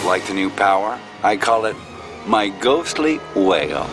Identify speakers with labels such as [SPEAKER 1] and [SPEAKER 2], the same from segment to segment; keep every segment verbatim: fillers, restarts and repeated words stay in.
[SPEAKER 1] Like the new power? I call it my ghostly whale.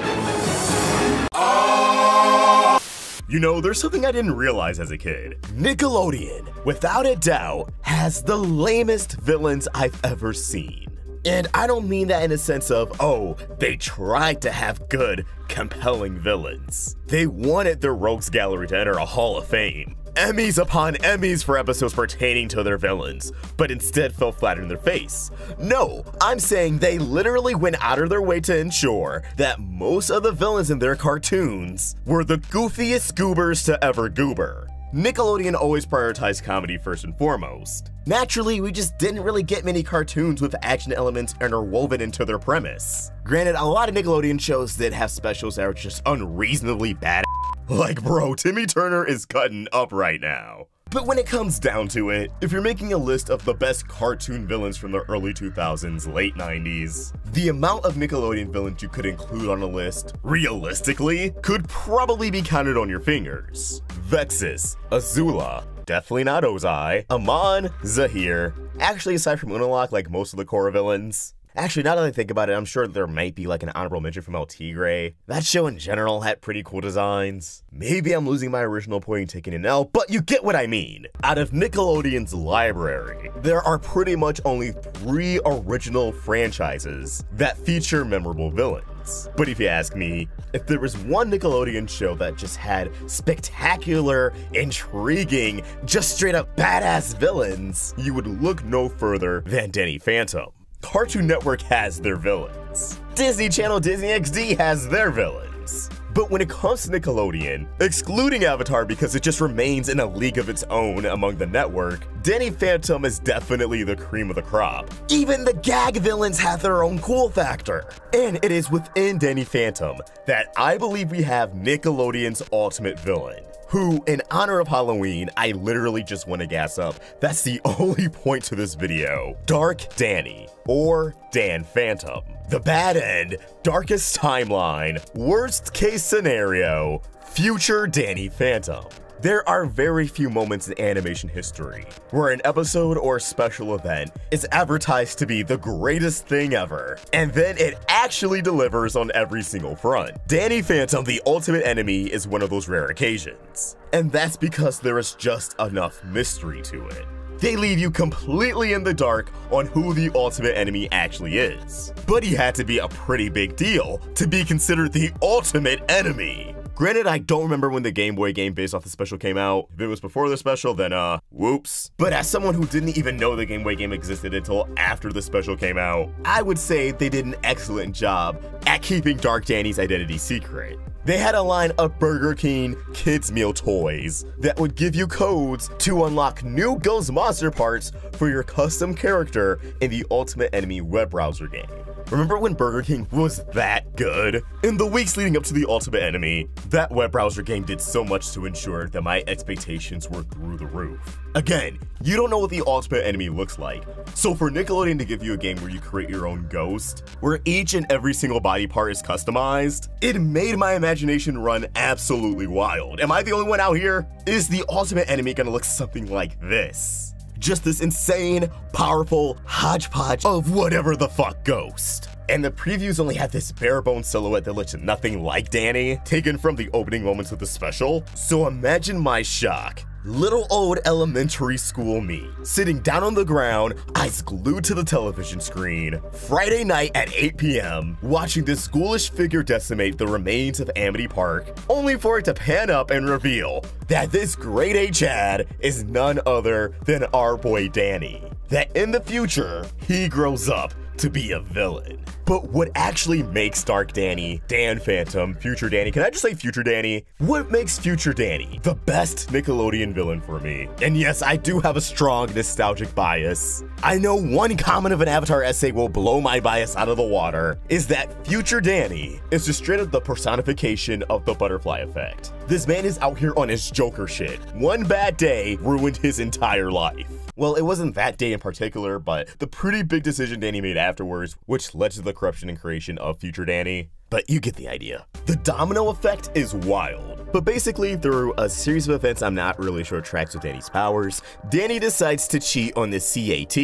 [SPEAKER 2] You know, there's something I didn't realize as a kid. Nickelodeon, without a doubt, has the lamest villains I've ever seen. And I don't mean that in a sense of, oh, they tried to have good, compelling villains. They wanted their rogues gallery to enter a Hall of Fame. Emmys upon Emmys for episodes pertaining to their villains, but instead fell flat in their face. No, I'm saying they literally went out of their way to ensure that most of the villains in their cartoons were the goofiest goobers to ever goober. Nickelodeon always prioritized comedy first and foremost. Naturally, we just didn't really get many cartoons with action elements interwoven into their premise. Granted, a lot of Nickelodeon shows did have specials that were just unreasonably bad. Like, bro, Timmy Turner is cutting up right now. But when it comes down to it, if you're making a list of the best cartoon villains from the early two thousands, late nineties, the amount of Nickelodeon villains you could include on a list, realistically, could probably be counted on your fingers. Vexus, Azula, definitely not Ozai, Amon, Zahir. Actually, aside from Unalaq, like most of the core villains. Actually, now that I think about it, I'm sure there might be like an honorable mention from El Tigre. That show in general had pretty cool designs. Maybe I'm losing my original point and taking an L, but you get what I mean. Out of Nickelodeon's library, there are pretty much only three original franchises that feature memorable villains. But if you ask me, if there was one Nickelodeon show that just had spectacular, intriguing, just straight up badass villains, you would look no further than Danny Phantom. Cartoon Network has their villains. Disney Channel Disney X D has their villains. But when it comes to Nickelodeon, excluding Avatar because it just remains in a league of its own among the network, Danny Phantom is definitely the cream of the crop. Even the gag villains have their own cool factor. And it is within Danny Phantom that I believe we have Nickelodeon's ultimate villain, who, in honor of Halloween, I literally just want to gas up. That's the only point to this video. Dark Danny, or Dan Phantom. The bad end, darkest timeline, worst case scenario, future Danny Phantom. There are very few moments in animation history where an episode or special event is advertised to be the greatest thing ever, and then it actually delivers on every single front. Danny Phantom, the ultimate enemy, is one of those rare occasions. And that's because there is just enough mystery to it. They leave you completely in the dark on who the ultimate enemy actually is. But he had to be a pretty big deal to be considered the ultimate enemy. Granted, I don't remember when the Game Boy game based off the special came out. If it was before the special, then uh, whoops. But as someone who didn't even know the Game Boy game existed until after the special came out, I would say they did an excellent job at keeping Dark Danny's identity secret. They had a line of Burger King kids meal toys that would give you codes to unlock new Ghost Monster parts for your custom character in the Ultimate Enemy web browser game. Remember when Burger King was that good? In the weeks leading up to the Ultimate Enemy, that web browser game did so much to ensure that my expectations were through the roof. Again, you don't know what the Ultimate Enemy looks like, so for Nickelodeon to give you a game where you create your own ghost, where each and every single body part is customized, it made my imagination run absolutely wild. Am I the only one out here? Is the Ultimate Enemy gonna look something like this? Just this insane, powerful hodgepodge of whatever the fuck ghost. And the previews only had this bare bones silhouette that looked nothing like Danny, taken from the opening moments of the special. So imagine my shock. Little old elementary school me, sitting down on the ground, eyes glued to the television screen, Friday night at eight p m, watching this ghoulish figure decimate the remains of Amity Park, only for it to pan up and reveal that this grade A Chad is none other than our boy Danny. That in the future, he grows up to be a villain. But what actually makes Dark Danny, Dan Phantom, Future Danny, can I just say Future Danny? What makes Future Danny the best Nickelodeon villain for me? And yes, I do have a strong nostalgic bias. I know one comment of an Avatar essay will blow my bias out of the water, is that Future Danny is just straight up the personification of the butterfly effect. This man is out here on his Joker shit. One bad day ruined his entire life. Well, it wasn't that day in particular, but the pretty big decision Danny made afterwards, which led to the corruption and creation of Future Danny. But you get the idea. The domino effect is wild. But basically, through a series of events I'm not really sure tracks with Danny's powers, Danny decides to cheat on the C A T.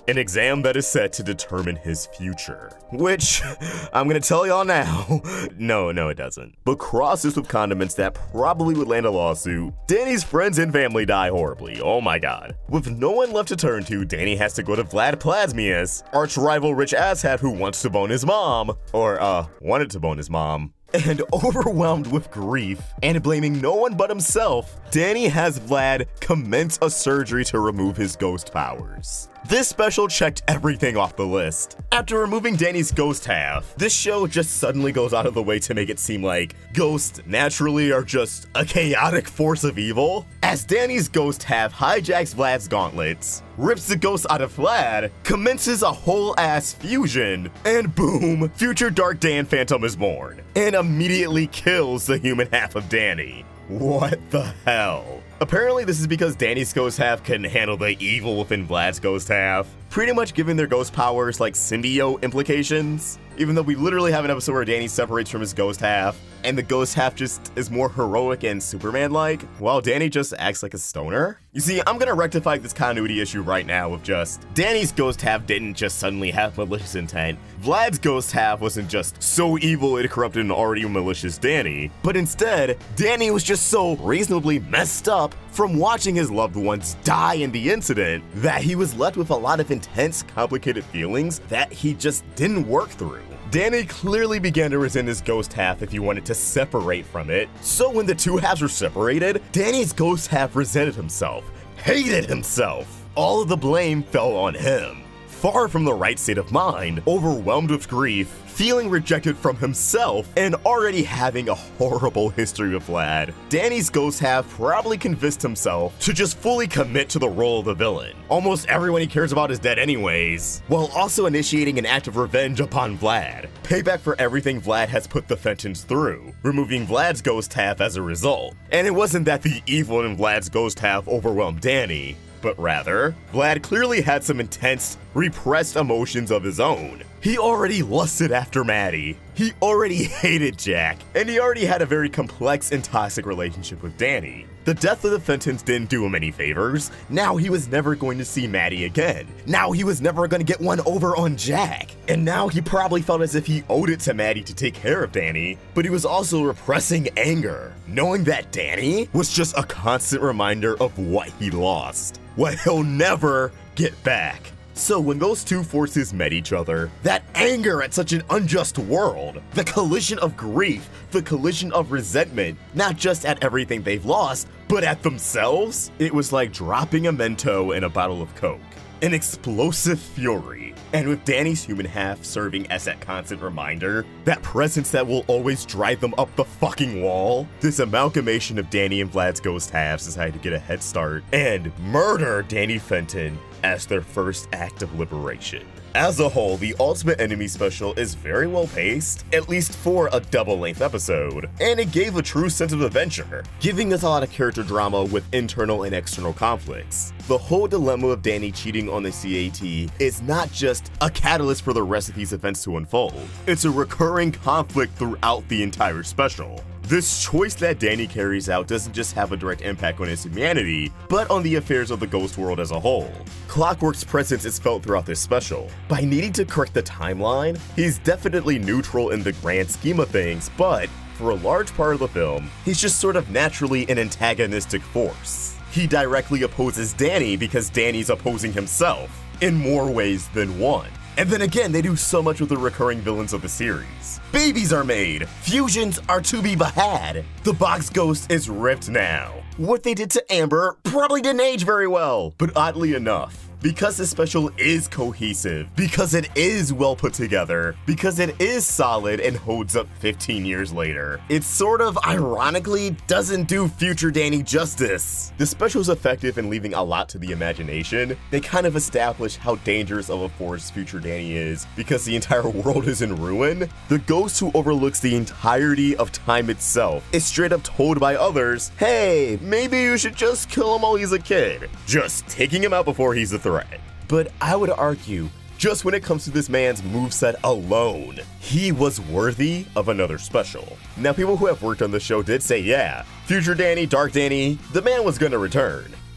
[SPEAKER 2] an exam that is set to determine his future. Which, I'm gonna tell y'all now, no, no it doesn't. But cross this with condiments that probably would land a lawsuit. Danny's friends and family die horribly, oh my god. With no one left to turn to, Danny has to go to Vlad Plasmius, arch rival rich asshat who wants to bone his mom, or uh, wanted to bone his mom. And overwhelmed with grief and blaming no one but himself, Danny has Vlad commence a surgery to remove his ghost powers. This special checked everything off the list. After removing Danny's ghost half, this show just suddenly goes out of the way to make it seem like ghosts naturally are just a chaotic force of evil. As Danny's ghost half hijacks Vlad's gauntlets, rips the ghost out of Vlad, commences a whole ass fusion, and boom, future Dark Dan Phantom is born, and immediately kills the human half of Danny. What the hell? Apparently this is because Danny's ghost half can handle the evil within Vlad's ghost half, pretty much giving their ghost powers like symbiote implications. Even though we literally have an episode where Danny separates from his ghost half, and the ghost half just is more heroic and Superman-like, while Danny just acts like a stoner. You see, I'm gonna rectify this continuity issue right now with just, Danny's ghost half didn't just suddenly have malicious intent, Vlad's ghost half wasn't just so evil it corrupted an already malicious Danny, but instead, Danny was just so reasonably messed up from watching his loved ones die in the incident that he was left with a lot of intense, complicated feelings that he just didn't work through. Danny clearly began to resent his ghost half if he wanted to separate from it, so when the two halves were separated, Danny's ghost half resented himself, hated himself. All of the blame fell on him. Far from the right state of mind, overwhelmed with grief, feeling rejected from himself, and already having a horrible history with Vlad, Danny's ghost half probably convinced himself to just fully commit to the role of the villain. Almost everyone he cares about is dead anyways, while also initiating an act of revenge upon Vlad. Payback for everything Vlad has put the Fentons through, removing Vlad's ghost half as a result. And it wasn't that the evil in Vlad's ghost half overwhelmed Danny, but rather, Vlad clearly had some intense, repressed emotions of his own. He already lusted after Maddie, he already hated Jack, and he already had a very complex and toxic relationship with Danny. The death of the Fentons didn't do him any favors. Now he was never going to see Maddie again. Now he was never going to get one over on Jack. And now he probably felt as if he owed it to Maddie to take care of Danny, but he was also repressing anger, knowing that Danny was just a constant reminder of what he lost, what he'll never get back. So when those two forces met each other, that anger at such an unjust world, the collision of grief, the collision of resentment, not just at everything they've lost, but at themselves, it was like dropping a Mento in a bottle of Coke. An explosive fury, and with Danny's human half serving as that constant reminder, that presence that will always drive them up the fucking wall, this amalgamation of Danny and Vlad's ghost halves decided to get a head start and murder Danny Fenton as their first act of liberation. As a whole, the Ultimate Enemy special is very well paced, at least for a double-length episode, and it gave a true sense of adventure, giving us a lot of character drama with internal and external conflicts. The whole dilemma of Danny cheating on the C A T is not just a catalyst for the rest of these events to unfold, it's a recurring conflict throughout the entire special. This choice that Danny carries out doesn't just have a direct impact on his humanity, but on the affairs of the ghost world as a whole. Clockwork's presence is felt throughout this special. By needing to correct the timeline, he's definitely neutral in the grand scheme of things, but for a large part of the film, he's just sort of naturally an antagonistic force. He directly opposes Danny because Danny's opposing himself, in more ways than one. And then again, they do so much with the recurring villains of the series. Babies are made, fusions are to be had. The box ghost is ripped now. What they did to Amber probably didn't age very well, but oddly enough, because this special is cohesive, because it is well put together, because it is solid and holds up fifteen years later, it sort of ironically doesn't do future Danny justice. The special is effective in leaving a lot to the imagination. They kind of establish how dangerous of a force future Danny is because the entire world is in ruin. The ghost who overlooks the entirety of time itself is straight up told by others, hey, maybe you should just kill him while he's a kid, just taking him out before he's a threat. But I would argue, just when it comes to this man's moveset alone, he was worthy of another special. Now, people who have worked on the show did say, yeah, future Danny, Dark Danny, the man was gonna return.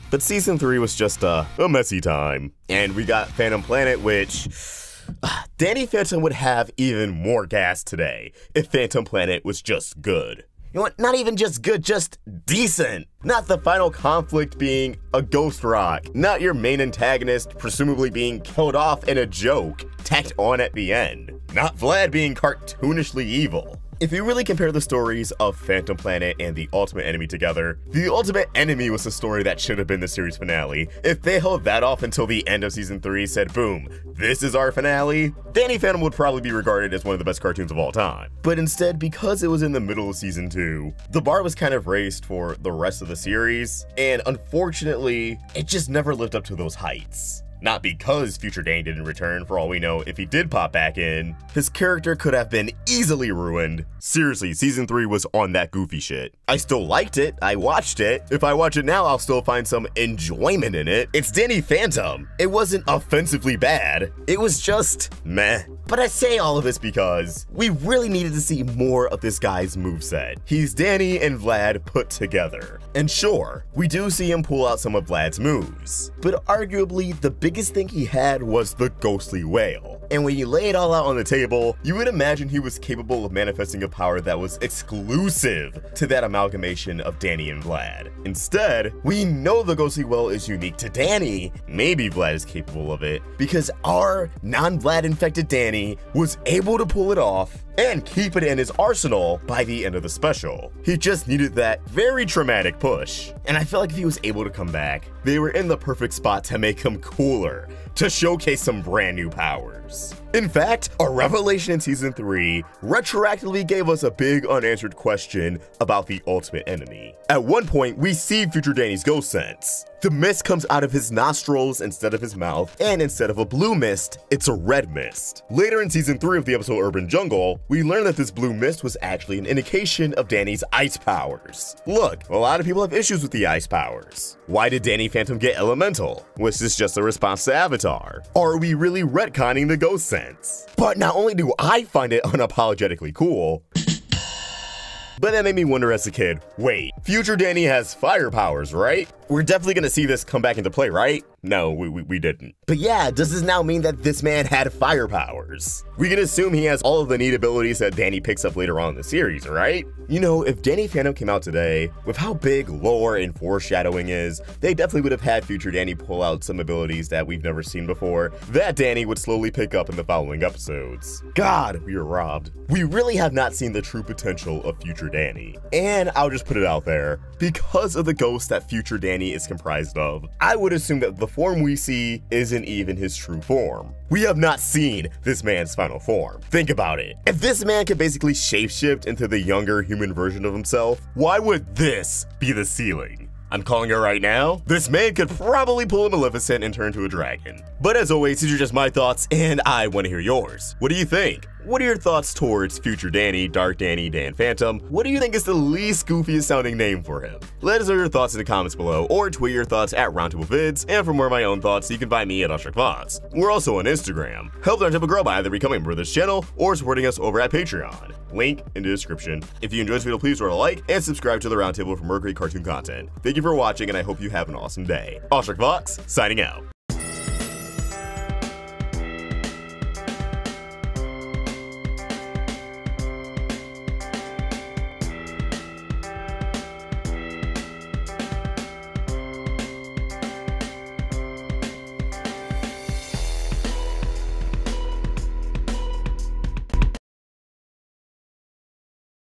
[SPEAKER 2] But season three was just uh, a messy time. And we got Phantom Planet, which uh, Danny Phantom would have even more gas today if Phantom Planet was just good. You know what? Not even just good, just decent. Not the final conflict being a ghost rock. Not your main antagonist presumably being killed off in a joke tacked on at the end. Not Vlad being cartoonishly evil. If you really compare the stories of Phantom Planet and The Ultimate Enemy together, The Ultimate Enemy was the story that should have been the series finale. If they held that off until the end of season three, said boom, this is our finale, Danny Phantom would probably be regarded as one of the best cartoons of all time. But instead, because it was in the middle of season two, the bar was kind of raised for the rest of the series, and unfortunately, it just never lived up to those heights. Not because Future Danny didn't return. For all we know, if he did pop back in, his character could have been easily ruined. Seriously, season three was on that goofy shit. I still liked it, I watched it. If I watch it now, I'll still find some enjoyment in it. It's Danny Phantom. It wasn't offensively bad. It was just meh. But I say all of this because we really needed to see more of this guy's moveset. He's Danny and Vlad put together. And sure, we do see him pull out some of Vlad's moves, but arguably the biggest thing he had was the ghostly whale. And when you lay it all out on the table, you would imagine he was capable of manifesting a power that was exclusive to that amalgamation of Danny and Vlad. Instead, we know the ghostly whale is unique to Danny. Maybe Vlad is capable of it, because our non-Vlad infected Danny was able to pull it off and keep it in his arsenal by the end of the special. He just needed that very traumatic push. And I feel like if he was able to come back, they were in the perfect spot to make him cooler, to showcase some brand new powers. In fact, a revelation in season three retroactively gave us a big unanswered question about the Ultimate Enemy. At one point, we see Future Danny's ghost sense. The mist comes out of his nostrils instead of his mouth, and instead of a blue mist, it's a red mist. Later in season three of the episode Urban Jungle, we learn that this blue mist was actually an indication of Danny's ice powers. Look, a lot of people have issues with the ice powers. Why did Danny Phantom get elemental? Was this just a response to Avatar? Are we really retconning the ghost sense? But not only do I find it unapologetically cool, but that made me wonder as a kid, wait, Future Danny has fire powers, right? We're definitely gonna see this come back into play, right? No, we, we, we didn't. But yeah, does this now mean that this man had fire powers? We can assume he has all of the neat abilities that Danny picks up later on in the series, right? You know, if Danny Phantom came out today, with how big lore and foreshadowing is, they definitely would have had Future Danny pull out some abilities that we've never seen before, that Danny would slowly pick up in the following episodes. God, we were robbed. We really have not seen the true potential of Future Danny. And I'll just put it out there, because of the ghost that Future Danny is comprised of, I would assume that the form we see isn't even his true form. We have not seen this man's final form. Think about it. If this man could basically shapeshift into the younger human version of himself, why would this be the ceiling? I'm calling it right now. This man could probably pull a Maleficent and turn to a dragon. But as always, these are just my thoughts, and I want to hear yours. What do you think? What are your thoughts towards Future Danny, Dark Danny, Dan Phantom? What do you think is the least goofiest sounding name for him? Let us know your thoughts in the comments below, or tweet your thoughts at Roundtable Vids, and for more of my own thoughts, you can find me at UshrakVods. We're also on Instagram. Help the Roundtable grow by either becoming a member of this channel, or supporting us over at Patreon. Link in the description. If you enjoyed this video, please throw a like, and subscribe to the Roundtable for more great cartoon content. Thank you for watching, and I hope you have an awesome day. UshrakVods, signing out.